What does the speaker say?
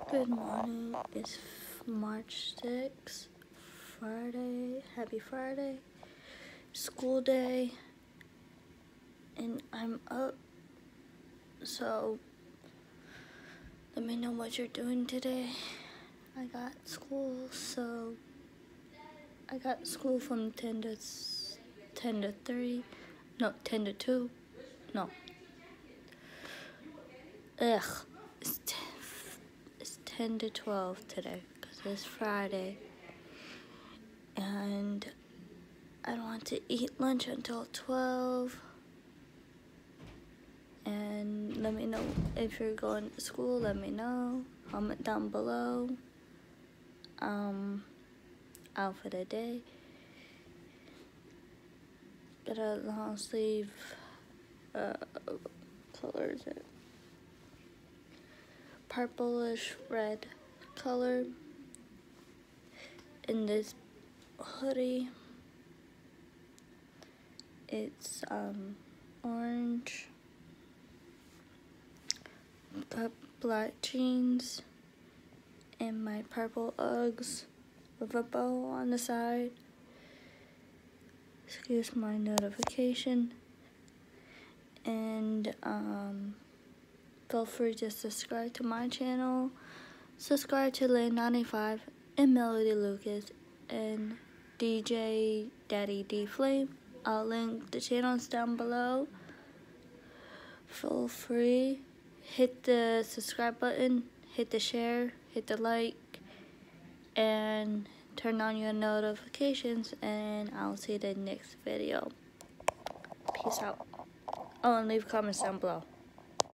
Good morning. It's March 6th, Friday. Happy Friday. School day. And I'm up. So, let me know what you're doing today. I got school, so I got school from 10 to 3. No, 10 to 2. No. It's 10 to 12 today because it's Friday. And I don't want to eat lunch until 12. And let me know if you're going to school. Let me know. Comment down below. Outfit of the day. Got a long sleeve. Color is it? Purplish red color. In this hoodie, it's orange. Got black jeans and my purple Uggs with a bow on the side. Excuse my notification. And feel free to subscribe to my channel. Subscribe to Lane95 and Melody Lucas and DJ Daddy D Flame. I'll link the channels down below. Feel free. Hit the subscribe button, hit the share, hit the like, and turn on your notifications, and I'll see you in the next video. Peace out. Oh, and leave comments down below.